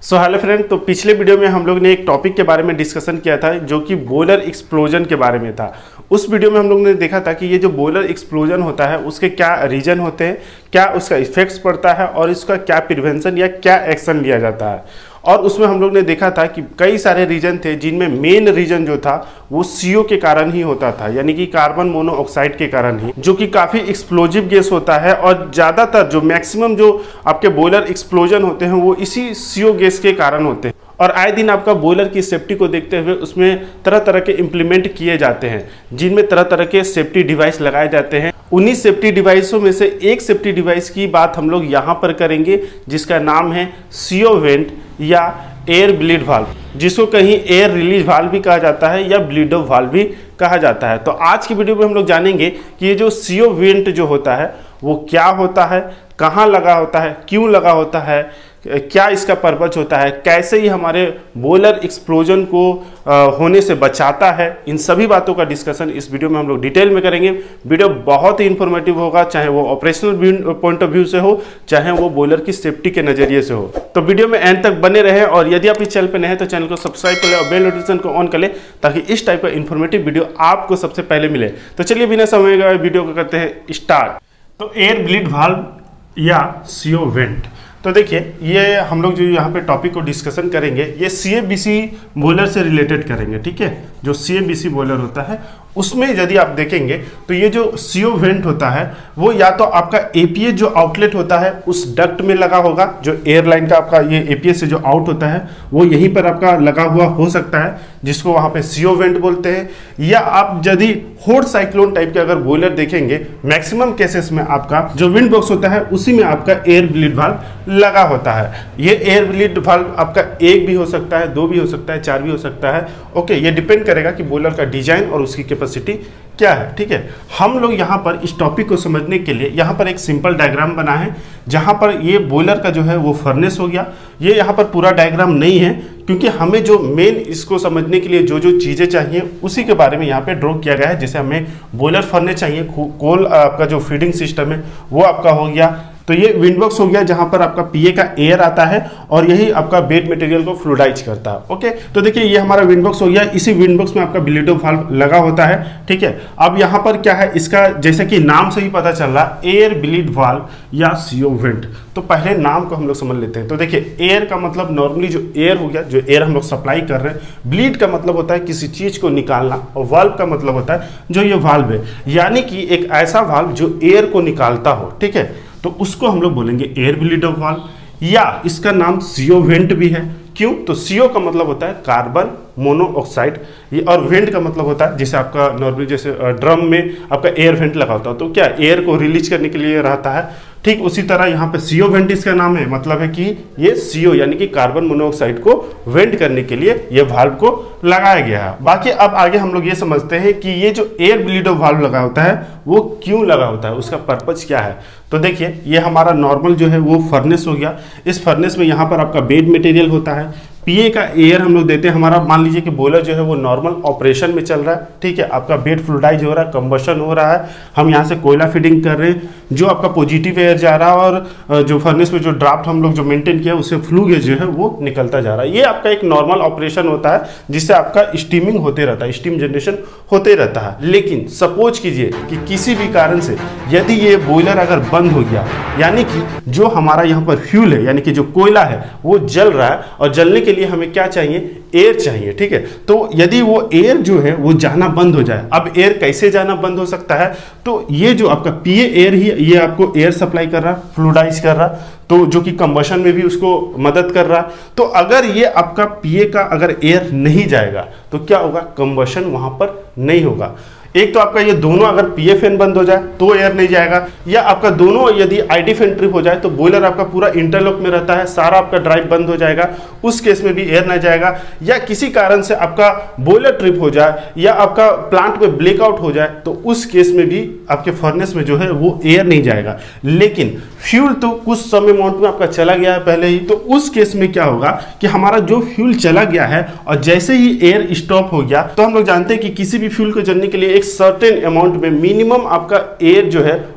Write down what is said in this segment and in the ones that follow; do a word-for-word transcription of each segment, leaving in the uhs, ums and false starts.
So hello friend, तो पिछले video में हम लोग ने एक टॉपिक के बारे में डिस्कशन किया था जो कि बॉयलर एक्सप्लोजन के बारे में था। उस वीडियो में हम लोग ने देखा था कि ये जो बॉयलर एक्सप्लोजन होता है उसके क्या रीजन होते हैं, क्या उसका इफेक्ट्स पड़ता है और इसका क्या प्रिवेंशन या क्या एक्शन लिया जाता है। और उसमें हम लोग ने देखा था कि कई सारे रीजन थे जिनमें मेन रीजन जो था वो सीओ के कारण ही होता था, यानी कि कार्बन मोनोऑक्साइड के कारण ही, जो कि काफ़ी एक्सप्लोजिव गैस होता है। और ज़्यादातर जो मैक्सिमम जो आपके बॉयलर एक्सप्लोजन होते हैं वो इसी सीओ गैस के कारण होते हैं। और आए दिन आपका बॉयलर की सेफ्टी को देखते हुए उसमें तरह तरह के इम्प्लीमेंट किए जाते हैं, जिनमें तरह तरह के सेफ्टी डिवाइस लगाए जाते हैं। उन्हीं सेफ्टी डिवाइसों में से एक सेफ्टी डिवाइस की बात हम लोग यहाँ पर करेंगे, जिसका नाम है सीओ वेंट या एयर ब्लीड वाल्व, जिसको कहीं एयर रिलीज वाल्व भी कहा जाता है या ब्लीड ऑफ वाल्व भी कहा जाता है। तो आज की वीडियो में हम लोग जानेंगे कि ये जो सीओ वेंट जो होता है वो क्या होता है, कहाँ लगा होता है, क्यों लगा होता है, क्या इसका पर्पज होता है, कैसे ही हमारे बॉयलर एक्सप्लोजन को आ, होने से बचाता है। इन सभी बातों का डिस्कशन इस वीडियो में हम लोग डिटेल में करेंगे। वीडियो बहुत ही इंफॉर्मेटिव होगा, चाहे वो ऑपरेशनल पॉइंट ऑफ व्यू से हो, चाहे वो बॉयलर की सेफ्टी के नजरिए से हो। तो वीडियो में एंड तक बने रहे और यदि आप इस चैनल पर नए हैं तो चैनल को सब्सक्राइब कर ले और बेल नोटिफिकेशन को ऑन कर ले, ताकि इस टाइप का इन्फॉर्मेटिव वीडियो आपको सबसे पहले मिले। तो चलिए बिना समय गए वीडियो को करते हैं स्टार्ट। तो एयर ब्लीड वाल्व या सीओ वेंट, तो देखिए ये हम लोग जो यहाँ पे टॉपिक को डिस्कशन करेंगे ये C A B C boiler से रिलेटेड करेंगे, ठीक है। जो सी ए बी सी बॉयलर होता है उसमें यदि आप देखेंगे तो ये जो सीओ वेंट होता है वो या तो आपका एपीएस जो आउटलेट होता है उस डक्ट में लगा होगा, जो एयरलाइन का आपका ये एपीएस से जो आउट होता है वो यहीं पर आपका लगा हुआ हो सकता है, जिसको वहाँ पे सीओ वेंट बोलते हैं। या आप यदि हॉट साइक्लोन टाइप के अगर बॉयलर देखेंगे, मैक्सिमम केसेस में आपका जो विंड बॉक्स होता है उसी में आपका एयर ब्लीड वाल्व लगा होता है। ये एयर ब्लीड वाल्व आपका एक भी हो सकता है, दो भी हो सकता है, चार भी हो सकता है। ओके, ये डिपेंड करेगा कि बॉयलर का डिजाइन और उसकी कैपेसिटी क्या है, ठीक है। हम लोग यहाँ पर इस टॉपिक को समझने के लिए यहाँ पर एक सिंपल डायग्राम बना है, जहाँ पर ये बॉयलर का जो है वो फर्नेस हो गया। ये यहाँ पर पूरा डायग्राम नहीं है, क्योंकि हमें जो मेन इसको समझने के लिए जो जो चीज़ें चाहिए उसी के बारे में यहाँ पे ड्रॉ किया गया है। जैसे हमें बॉयलर फर्नेस चाहिए, कोल आपका जो फीडिंग सिस्टम है वो आपका हो गया। तो ये विंडबॉक्स हो गया जहां पर आपका पीए का एयर आता है और यही आपका बेड मटेरियल को फ्लूइडाइज करता है। ओके, तो देखिए ये हमारा विंडबॉक्स हो गया, इसी विंडबॉक्स में आपका ब्लीड ऑफ वाल्व लगा होता है, ठीक है। अब यहाँ पर क्या है, इसका जैसे कि नाम से ही पता चल रहा एयर ब्लीड वाल्व या सीओ वेंट। तो पहले नाम को हम लोग समझ लेते हैं। तो देखिए एयर का मतलब नॉर्मली जो एयर हो गया, जो एयर हम लोग सप्लाई कर रहे हैं। ब्लीड का मतलब होता है किसी चीज को निकालना, और वाल्व का मतलब होता है जो ये वाल्व है, यानी कि एक ऐसा वाल्व जो एयर को निकालता हो, ठीक है। तो उसको हम लोग बोलेंगे एयर ब्लीड ऑफ वाल्व, या इसका नाम सीओ वेंट भी है। क्यों? तो सीओ का मतलब होता है कार्बन मोनोऑक्साइड, और वेंट का मतलब होता है जैसे आपका नॉर्मली जैसे ड्रम में आपका एयर वेंट लगा होता है तो क्या एयर को रिलीज करने के लिए रहता है। ठीक उसी तरह यहाँ पे सीओ वेंट इसका नाम है, मतलब है कि ये सीओ यानी कि कार्बन मोनोऑक्साइड को वेंट करने के लिए ये वाल्व को लगाया गया है। बाकी अब आगे हम लोग ये समझते हैं कि ये जो एयर ब्लीड ऑफ वाल्व लगा होता है वो क्यों लगा होता है, उसका पर्पज क्या है। तो देखिए ये हमारा नॉर्मल जो है वो फर्नेस हो गया। इस फर्नेस में यहाँ पर आपका बेड मटेरियल होता है, पीए का एयर हम लोग देते हैं। हमारा मान लीजिए कि बॉयलर जो है वो नॉर्मल ऑपरेशन में चल रहा है, ठीक है। आपका बेड फ्लूइडाइज हो रहा है, कंबशन हो रहा है, हम यहाँ से कोयला फीडिंग कर रहे हैं, जो आपका पॉजिटिव एयर जा रहा है और जो फर्नेस में जो ड्राफ्ट हम लोग जो मेंटेन किया उससे फ्लू गैस जो है वो निकलता जा रहा है। ये आपका एक नॉर्मल ऑपरेशन होता है जिससे आपका स्टीमिंग होते रहता है, स्टीम जनरेशन होते रहता है। लेकिन सपोज कीजिए कि किसी भी कारण से यदि ये बॉयलर अगर बंद हो गया, यानी कि जो हमारा यहाँ पर फ्यूल है यानी कि जो कोयला है वो जल रहा है, और जलने के लिए हमें क्या चाहिए, एयर चाहिए, ठीक है। तो यदि वो एयर जो है वो जाना बंद हो जाए, अब एयर कैसे जाना बंद हो सकता है, तो ये जो आपका पीए एयर ही ये आपको एयर सप्लाई कर रहा है, फ्लूइडाइज कर रहा है, तो जो कि कंबशन में भी उसको मदद कर रहा है। तो अगर ये आपका पीए का अगर एयर नहीं जाएगा तो क्या होगा, कंबशन वहां पर नहीं होगा। एक तो आपका ये दोनों अगर पीए फैन बंद हो जाए तो एयर नहीं जाएगा, या आपका दोनों यदि आईडी फैन ट्रिप हो जाए तो बॉयलर आपका पूरा इंटरलॉक में रहता है, सारा आपका ड्राइव बंद हो जाएगा, उस केस में भी एयर नहीं जाएगा। या किसी कारण से आपका बॉयलर ट्रिप हो जाए या आपका प्लांट में ब्लैकआउट हो जाए तो उस केस में भी आपके फर्नेस में जो है वो एयर नहीं जाएगा। लेकिन फ्यूल तो कुछ समय अमाउंट में आपका चला गया है पहले ही, तो उस केस में क्या होगा कि हमारा जो फ्यूल चला गया है और जैसे ही एयर स्टॉप हो गया, तो हम लोग जानते हैं कि किसी भी फ्यूल को जलने के लिए एक सर्टेन अमाउंट में मिनिमम आपका एयर जो है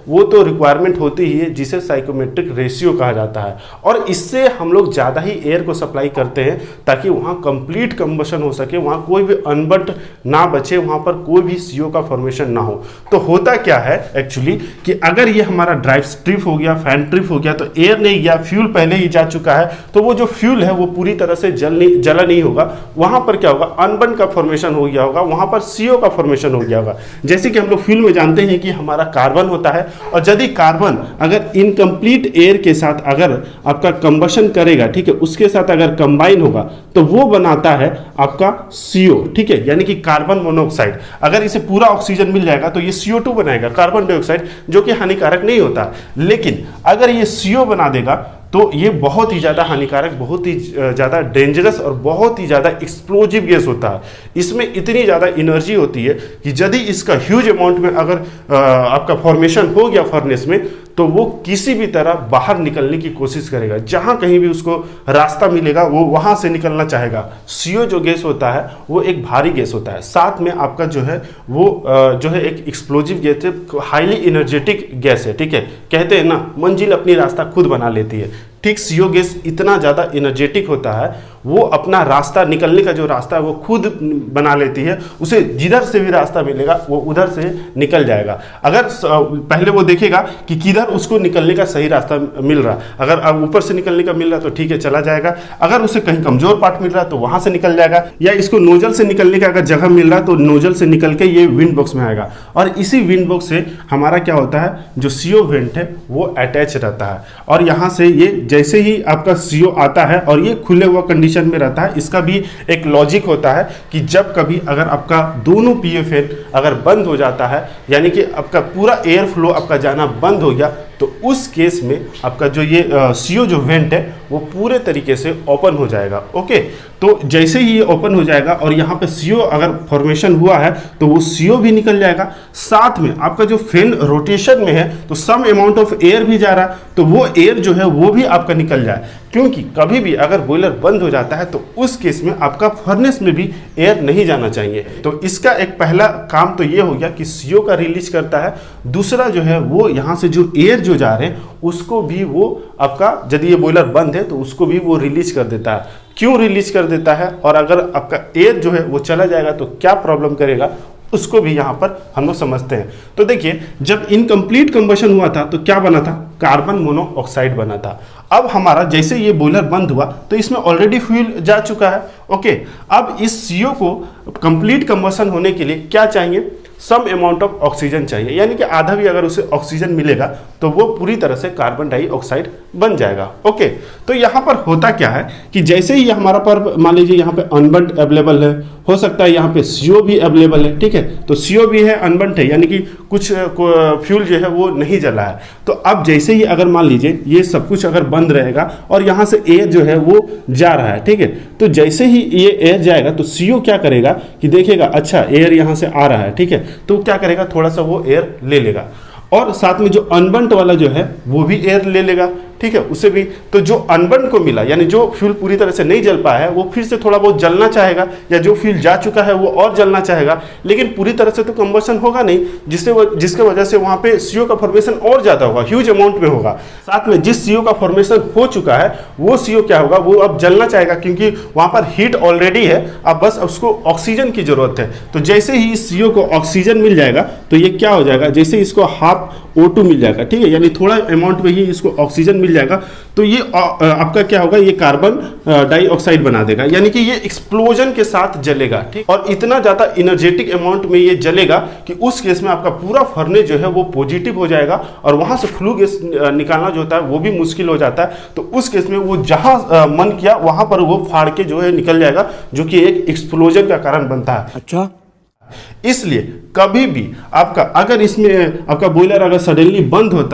वो तो रिक्वायरमेंट होती ही है, जिसे साइकोमेट्रिक रेशियो कहा जाता है। और इससे हम लोग ज़्यादा ही एयर को सप्लाई करते हैं ताकि वहाँ कंप्लीट कंबशन हो सके, वहाँ कोई भी अनबर्ट ना बचे, वहाँ पर कोई भी सीओ का फॉर्मेशन ना हो। तो होता क्या है एक्चुअली कि अगर ये हमारा ड्राइव स्ट्रिप हो गया, फैन ट्रिप हो गया, तो एयर नहीं गया, फ्यूल पहले ही जा चुका है, तो वो जो फ्यूल है वो पूरी तरह से जल नहीं जला नहीं होगा। वहाँ पर क्या होगा, अनबर्न का फॉर्मेशन हो गया होगा, वहाँ पर सीओ का फॉर्मेशन हो गया होगा। जैसे कि हम लोग फ्यूल में जानते हैं कि हमारा कार्बन होता है, और यदि कार्बन अगर इनकम्प्लीट एयर के साथ अगर आपका कंबशन करेगा, ठीक है, उसके साथ अगर कंबाइन होगा तो वो बनाता है आपका सीओ, ठीक है, यानी कि कार्बन मोनोऑक्साइड। अगर इसे पूरा ऑक्सीजन मिल जाएगा तो ये सी ओ टू बनाएगा, कार्बन डाइऑक्साइड, जो कि हानिकारक नहीं होता। लेकिन अगर ये सीओ बना देगा तो ये बहुत ही ज़्यादा हानिकारक, बहुत ही ज़्यादा डेंजरस और बहुत ही ज़्यादा एक्सप्लोजिव गैस होता है। इसमें इतनी ज़्यादा एनर्जी होती है कि यदि इसका ह्यूज अमाउंट में अगर आ, आपका फॉर्मेशन हो गया फर्नेस में, तो वो किसी भी तरह बाहर निकलने की कोशिश करेगा। जहाँ कहीं भी उसको रास्ता मिलेगा वो वहाँ से निकलना चाहेगा। सीओ जो गैस होता है वो एक भारी गैस होता है, साथ में आपका जो है वो जो है एक एक्सप्लोजिव गैस है, हाईली एनर्जेटिक गैस है, ठीक है। कहते हैं ना, मंजिल अपनी रास्ता खुद बना लेती है। ठीक सीओ गैस इतना ज़्यादा एनर्जेटिक होता है, वो अपना रास्ता निकलने का जो रास्ता है वो खुद बना लेती है। उसे जिधर से भी रास्ता मिलेगा वो उधर से निकल जाएगा। अगर पहले वो देखेगा कि किधर उसको निकलने का सही रास्ता मिल रहा, अगर अब ऊपर से निकलने का मिल रहा तो ठीक है, चला जाएगा। अगर उसे कहीं कमजोर पार्ट मिल रहा तो वहां से निकल जाएगा, या इसको नोजल से निकलने का अगर जगह मिल रहा तो नोजल से निकल के ये विंड बॉक्स में आएगा। और इसी विंड बॉक्स से हमारा क्या होता है, जो सीओ वेंट है वो अटैच रहता है, और यहाँ से ये जैसे ही आपका सीओ आता है और ये खुले हुआ कंडीशन में रहता है। इसका भी एक लॉजिक होता है कि जब कभी अगर आपका दोनों पीएफएन अगर बंद हो जाता है, यानी कि आपका पूरा एयर फ्लो आपका जाना बंद हो गया, तो उस केस में आपका जो ये सीओ जो वेंट है वो पूरे तरीके से ओपन हो जाएगा। ओके, तो जैसे ही ये ओपन हो जाएगा और यहाँ पे सीओ अगर फॉर्मेशन हुआ है तो वो सीओ भी निकल जाएगा। साथ में आपका जो फैन रोटेशन में है तो सम अमाउंट ऑफ एयर भी जा रहा है, तो वो एयर जो है वो भी आपका निकल जाए। क्योंकि कभी भी अगर बॉयलर बंद हो जाता है तो उस केस में आपका फर्नेस में भी एयर नहीं जाना चाहिए। तो इसका एक पहला काम तो ये हो गया कि सीओ का रिलीज करता है। दूसरा जो है वो यहाँ से जो एयर जो जा रहे हैं उसको भी वो आपका, यदि ये बॉयलर बंद है तो उसको भी वो रिलीज कर देता है। क्यों रिलीज कर देता है, और अगर आपका एयर जो है वो चला जाएगा तो क्या प्रॉब्लम करेगा, उसको भी यहाँ पर हम लोग समझते हैं। तो देखिए, जब इनकम्प्लीट कंबशन हुआ था तो क्या बना था, कार्बन मोनोऑक्साइड बना था। अब हमारा जैसे ये बॉयलर बंद हुआ तो इसमें ऑलरेडी फ्यूल जा चुका है। ओके, अब इस सीओ को कंप्लीट कंबशन होने के लिए क्या चाहिए, सम अमाउंट ऑफ ऑक्सीजन चाहिए, यानी कि आधा भी अगर उसे ऑक्सीजन मिलेगा तो वो पूरी तरह से कार्बन डाइऑक्साइड बन जाएगा। ओके, तो यहाँ पर होता क्या है कि जैसे ही हमारा पर मान लीजिए यहाँ पे अनबर्न्ड अवेलेबल है, हो सकता है यहाँ पे सीओ भी अवेलेबल है, ठीक है, तो सीओ भी है, अनबर्न्ड है, यानी कि कुछ फ्यूल जो है वो नहीं जला है। तो अब जैसे ही अगर मान लीजिए ये सब कुछ अगर बंद रहेगा और यहाँ से एयर जो है वो जा रहा है, ठीक है, तो जैसे ही ये एयर जाएगा तो सीओ क्या करेगा कि देखेगा अच्छा एयर यहाँ से आ रहा है, ठीक है, तो क्या करेगा, थोड़ा सा वो एयर ले लेगा, और साथ में जो अनबर्न्ड वाला जो है वो भी एयर ले लेगा, ठीक है, उसे भी। तो जो अनबर्न्ड को मिला, यानी जो फ्यूल पूरी तरह से नहीं जल पाया है, वो फिर से थोड़ा बहुत जलना चाहेगा, या जो फ्यूल जा चुका है वो और जलना चाहेगा, लेकिन पूरी तरह से तो कंबशन होगा नहीं, जिससे जिसके वजह से वहाँ पे सीओ का फॉर्मेशन और ज़्यादा होगा, ह्यूज अमाउंट में होगा। साथ में जिस सीओ का फॉर्मेशन हो चुका है वो सीओ क्या होगा, वो अब जलना चाहेगा, क्योंकि वहाँ पर हीट ऑलरेडी है, अब बस उसको ऑक्सीजन की जरूरत है। तो जैसे ही इस सीओ को ऑक्सीजन मिल जाएगा तो ये क्या हो जाएगा, जैसे इसको हाफ ओ टू मिल जाएगा, ठीक है, यानी थोड़ा अमाउंट में ही इसको ऑक्सीजन मिल जाएगा, तो ये आपका क्या होगा, ये कार्बन डाइऑक्साइड बना देगा, यानी कि ये एक्सप्लोजन के साथ जलेगा, ठीक। और इतना ज़्यादा एनर्जेटिक अमाउंट में ये जलेगा कि उस केस में आपका पूरा फर्नेस जो है वो पॉजिटिव हो जाएगा, और वहाँ से फ्लू गैस निकालना जो होता है वो भी मुश्किल हो जाता है। तो उस केस में वो जहाँ मन किया वहाँ पर वो फाड़ के जो है निकल जाएगा, जो कि एक एक्सप्लोजन का कारण बनता है। अच्छा, इसलिए कभी भी आपका अगर इसमें आपका बॉयलर अगर सडनली बंद होता है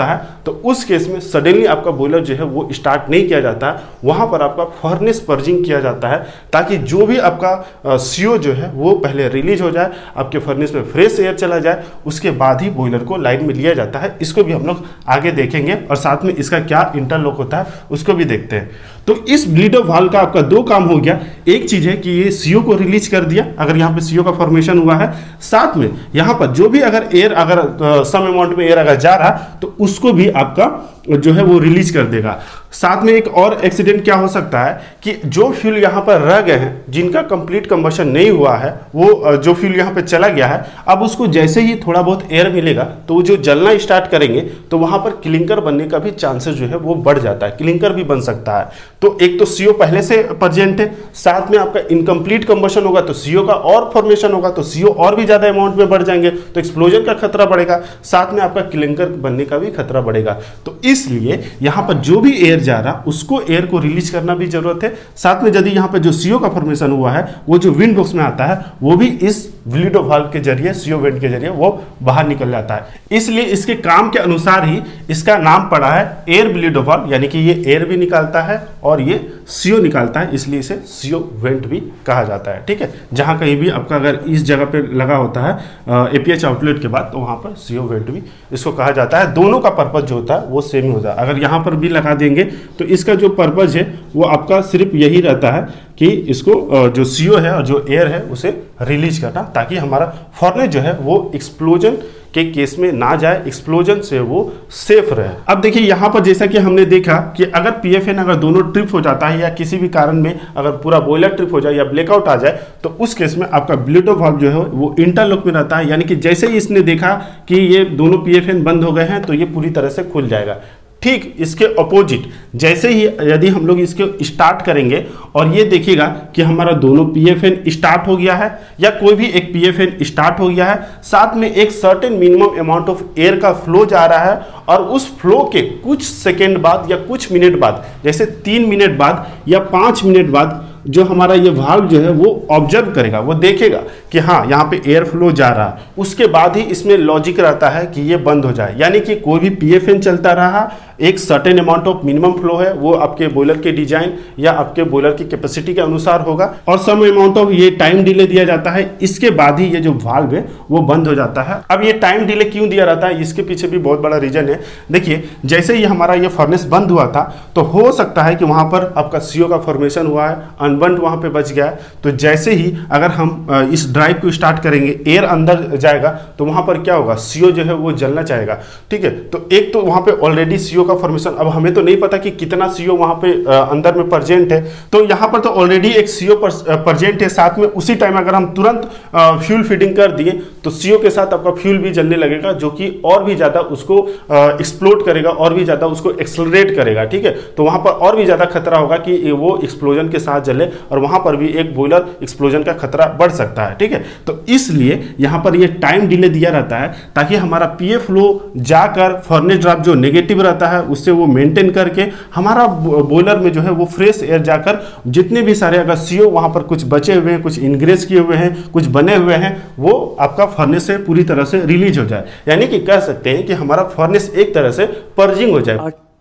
तो उस केस में सडनली आपका बॉयलर जो है वो स्टार्ट नहीं किया जाता है, वहां पर आपका फर्नेस पर्जिंग किया जाता है ताकि जो भी आपका सीओ जो है वो पहले रिलीज हो जाए, आपके फर्नेस में फ्रेश एयर चला जाए, उसके बाद ही बॉयलर को लाइन में लिया जाता है। इसको भी हम लोग आगे देखेंगे और साथ में इसका क्या इंटरलॉक होता है उसको भी देखते हैं। तो इस ब्लीड ऑफ वाल्व का आपका दो काम हो गया। एक चीज है कि ये सीओ को रिलीज कर दिया अगर यहाँ पे सीओ का फॉर्मेशन हुआ है, साथ में यहाँ पर जो भी अगर एयर अगर सम अमाउंट में एयर अगर जा रहा तो उसको भी आपका जो है वो रिलीज कर देगा। साथ में एक और एक्सीडेंट क्या हो सकता है कि जो फ्यूल यहाँ पर रह गए हैं, जिनका कंप्लीट कंबशन नहीं हुआ है, वो जो फ्यूल यहाँ पे चला गया है, अब उसको जैसे ही थोड़ा बहुत एयर मिलेगा तो वो जो जलना स्टार्ट करेंगे तो वहां पर क्लिंकर बनने का भी चांसेस जो है वो बढ़ जाता है, क्लिंकर भी बन सकता है। तो एक तो सीओ पहले से प्रेजेंट है, साथ में आपका इनकम्प्लीट कंबशन होगा तो सीओ का और फॉर्मेशन होगा, तो सीओ और भी ज्यादा अमाउंट में बढ़ जाएंगे तो एक्सप्लोजन का खतरा बढ़ेगा, साथ में आपका क्लिंकर बनने का भी खतरा बढ़ेगा। तो इसलिए यहाँ पर जो भी एयर जा रहा उसको एयर को रिलीज करना भी जरूरत है। साथ में यदि यहाँ पे जो सीओ का फॉर्मेशन हुआ है वो जो विंड बॉक्स में आता है वो भी इस ब्लीड ऑफ वाल्व के जरिए, सीओ वेंट के जरिए वो बाहर निकल जाता है। इसलिए इसके काम के अनुसार ही इसका नाम पड़ा है एयर ब्लीड ऑफ वाल्व, यानी कि ये एयर भी निकालता है और ये सीओ निकालता है, इसलिए इसे सीओ वेंट भी कहा जाता है। ठीक है, जहां कहीं भी आपका अगर इस जगह पे लगा होता है एपीएच आउटलेट के बाद तो वहां पर सीओ वेंट भी इसको कहा जाता है। दोनों का पर्पज जो होता है वो सेम ही होता है। अगर यहाँ पर भी लगा देंगे तो इसका जो पर्पज है वो आपका सिर्फ यही रहता है कि इसको जो सीओ है और जो एयर है उसे रिलीज करना, ताकि हमारा फॉर्नेस जो है वो एक्सप्लोजन के केस में ना जाए, एक्सप्लोजन से वो सेफ रहे। अब देखिए यहाँ पर जैसा कि हमने देखा कि अगर पीएफएन अगर दोनों ट्रिप हो जाता है या किसी भी कारण में अगर पूरा बॉयलर ट्रिप हो जाए या ब्लैकआउट आ जाए तो उस केस में आपका ब्लीड ऑफ वाल्व जो है वो इंटरलॉक में रहता है, यानी कि जैसे ही इसने देखा कि ये दोनों पीएफएन बंद हो गए हैं तो ये पूरी तरह से खुल जाएगा। ठीक इसके अपोजिट जैसे ही यदि हम लोग इसके स्टार्ट करेंगे और ये देखिएगा कि हमारा दोनों पीएफएन स्टार्ट हो गया है या कोई भी एक पीएफएन स्टार्ट हो गया है, साथ में एक certain minimum amount of air का फ्लो जा रहा है और उस फ्लो के कुछ सेकेंड बाद या कुछ मिनट बाद, जैसे तीन मिनट बाद या पाँच मिनट बाद जो हमारा ये वाल्व जो है वो ऑब्जर्व करेगा, वो देखेगा कि हाँ यहाँ पे एयर फ्लो जा रहा है, उसके बाद ही इसमें लॉजिक रहता है कि ये बंद हो जाए। यानी कि कोई भी पीएफएन चलता रहा, एक certain amount of minimum flow है, वो आपके बॉयलर के डिजाइन या आपके बॉयलर की कैपेसिटी के अनुसार होगा और सम अमाउंट ऑफ ये टाइम डिले दिया जाता है, इसके बाद ही ये जो वाल्व है वो बंद हो जाता है। अब ये टाइम डिले क्यों दिया रहता है, इसके पीछे भी बहुत बड़ा रीजन है। देखिए जैसे ही हमारा ये फर्नेस बंद हुआ था तो हो सकता है कि वहां पर आपका सीओ का फॉर्मेशन हुआ है, अनबंट वहां पे बच गया है, तो जैसे ही अगर हम इस ड्राइव को स्टार्ट करेंगे, एयर अंदर जाएगा तो वहां पर क्या होगा, सीओ जो है वो जलना चाहेगा। ठीक है, तो एक तो वहां पे ऑलरेडी सीओ का फॉर्मेशन, अब हमें तो नहीं पता कि कितना सीओ वहां पे अंदर में प्रेजेंट है, तो यहां पर तो ऑलरेडी एक सीओ प्रेजेंट है, साथ में उसी टाइम अगर हम तुरंत फ्यूल फीडिंग कर दिए तो सीओ के साथ आपका फ्यूल भी जलने लगेगा, जो कि और भी ज्यादा उसको एक्सप्लोड करेगा, और भी ज्यादा उसको एक्सेलरेट करेगा। ठीक है, तो वहां पर और भी ज्यादा खतरा होगा कि वो एक्सप्लोजन के साथ जले और वहां पर भी एक बॉयलर एक्सप्लोजन का खतरा बढ़ सकता है। ठीक है, तो इसलिए यहां पर ये टाइम डिले दिया रहता है ताकि हमारा पीए फ्लो जाकर फर्नेस ड्रॉप जो नेगेटिव रहता है उससे वो मेंटेन करके हमारा बॉयलर में जो है वो फ्रेश एयर जाकर जितने भी सारे अगर सीओ वहां पर कुछ बचे हुए हैं, कुछ इंग्रेस किए हुए हैं, कुछ बने हुए हैं, वो आपका फर्नेस से पूरी तरह से रिलीज हो जाए। यानी कि कह सकते हैं कि हमारा फर्नेस एक तरह से पर्जिंग हो जाए।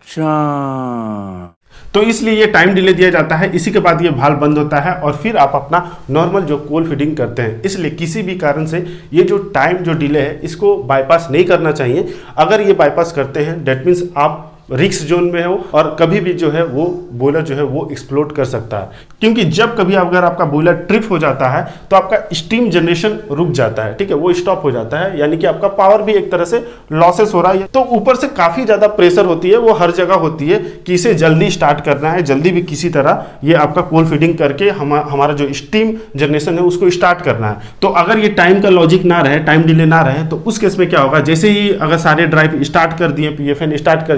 अच्छा, तो इसलिए ये टाइम डिले दिया जाता है। इसी के बाद ये वाल्व बंद होता है और फिर आप अपना नॉर्मल जो कोल फीडिंग करते हैं। इसलिए किसी भी कारण से ये जो टाइम जो डिले है इसको बाईपास नहीं करना चाहिए। अगर ये बाईपास करते हैं डेट मीन्स आप रिस्क जोन में हो और कभी भी जो है वो बॉयलर जो है वो एक्सप्लोड कर सकता है, क्योंकि जब कभी अगर आपका बॉयलर ट्रिप हो जाता है तो आपका स्टीम जनरेशन रुक जाता है। ठीक है, वो स्टॉप हो जाता है, यानी कि आपका पावर भी एक तरह से लॉसेस हो रहा है। तो ऊपर से काफी ज्यादा प्रेशर होती है, वो हर जगह होती है कि इसे जल्दी स्टार्ट करना है, जल्दी भी किसी तरह ये आपका कोल फीडिंग करके हम हमारा जो स्टीम जनरेशन है उसको स्टार्ट करना है। तो अगर ये टाइम का लॉजिक ना रहे, टाइम डिले ना रहे, तो उस केस में क्या होगा, जैसे ही अगर सारे ड्राइव स्टार्ट कर दिए, पीएफएन स्टार्ट कर दिए, तो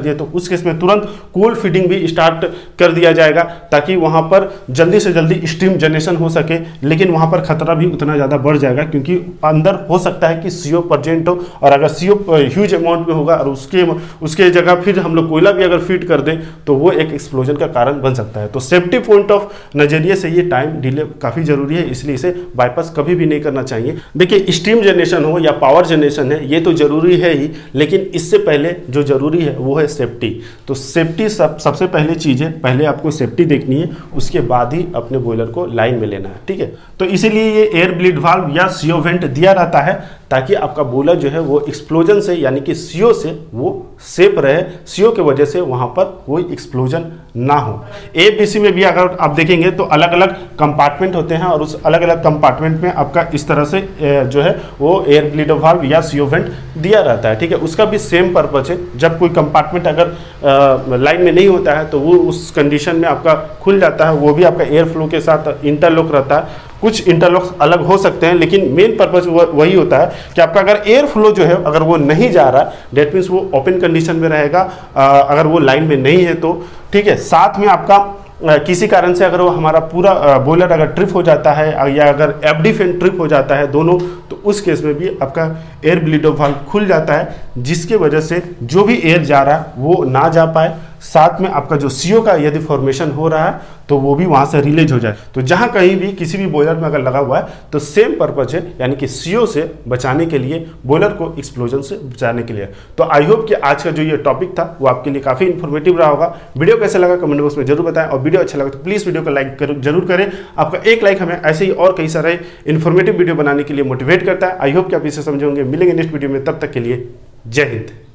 उस केस में तुरंत कूल फीडिंग भी स्टार्ट कर दिया जाएगा ताकि वहाँ पर जल्दी से जल्दी स्टीम जनरेशन हो सके। लेकिन वहाँ पर खतरा भी उतना ज़्यादा बढ़ जाएगा क्योंकि अंदर हो सकता है कि सीओ प्रेजेंट हो, और अगर सीओ ह्यूज अमाउंट में होगा और उसके उसके जगह फिर हम लोग कोयला भी अगर फीड कर दें तो वो एक एक्सप्लोजन का कारण बन सकता है। तो सेफ्टी पॉइंट ऑफ नजरिए से ये टाइम डिले काफ़ी जरूरी है, इसलिए इसे बाईपास कभी भी नहीं करना चाहिए। देखिए, स्टीम जनरेशन हो या पावर जनरेशन है ये तो जरूरी है ही, लेकिन इससे पहले जो जरूरी है वो है सेफ्टी। तो सेफ्टी सब सबसे पहले चीज़ है, पहले आपको सेफ्टी देखनी है, उसके बाद ही अपने बॉयलर को लाइन में लेना है, ठीक है। तो इसीलिए ये एयर ब्लीड वाल्व या सीओ वेंट दिया रहता है ताकि आपका बॉयलर जो है वो एक्सप्लोजन से यानी कि सीओ से वो सेफ रहे, सीओ की वजह से वहाँ पर कोई एक्सप्लोजन ना हो। ए बी सी में भी अगर आप देखेंगे तो अलग अलग कंपार्टमेंट होते हैं और उस अलग अलग कंपार्टमेंट में आपका इस तरह से जो है वो एयर ब्लीड वाल्व या सीओ वेंट दिया रहता है, ठीक है। उसका भी सेम पर्पज है। जब कोई कंपार्टमेंट अगर लाइन में नहीं होता है तो वो उस कंडीशन में आपका खुल जाता है, वो भी आपका एयर फ्लो के साथ इंटरलॉक रहता है। कुछ इंटरलॉक अलग हो सकते हैं लेकिन मेन पर्पज वही होता है कि आपका अगर एयर फ्लो जो है अगर वो नहीं जा रहा, डेट मीन्स वो ओपन कंडीशन में रहेगा, अगर वो लाइन में नहीं है तो, ठीक है। साथ में आपका किसी कारण से अगर वो हमारा पूरा बॉयलर अगर ट्रिप हो जाता है या अगर एफडी फैन ट्रिप हो जाता है दोनों, तो उस केस में भी आपका एयर ब्लीड वाल्व खुल जाता है, जिसके वजह से जो भी एयर जा रहा है वो ना जा पाए। साथ में आपका जो सीओ का यदि फॉर्मेशन हो रहा है तो वो भी वहाँ से रिलीज हो जाए। तो जहाँ कहीं भी किसी भी बॉयलर में अगर लगा हुआ है तो सेम पर्पज है, यानी कि सीओ से बचाने के लिए, बॉयलर को एक्सप्लोजन से बचाने के लिए। तो आई होप कि आज का जो ये टॉपिक था वो आपके लिए काफ़ी इन्फॉर्मेटिव रहा होगा। वीडियो कैसा लगा कमेंट बॉक्स में जरूर बताएं, और वीडियो अच्छा लगा तो प्लीज़ वीडियो को लाइक कर, जरूर करें। आपका एक लाइक हमें ऐसे ही और कई सारे इन्फॉर्मेटिव वीडियो बनाने के लिए मोटिवेट करता है। आई होप कि आप इसे समझे होंगे। मिलेंगे नेक्स्ट वीडियो में, तब तक के लिए जय हिंद।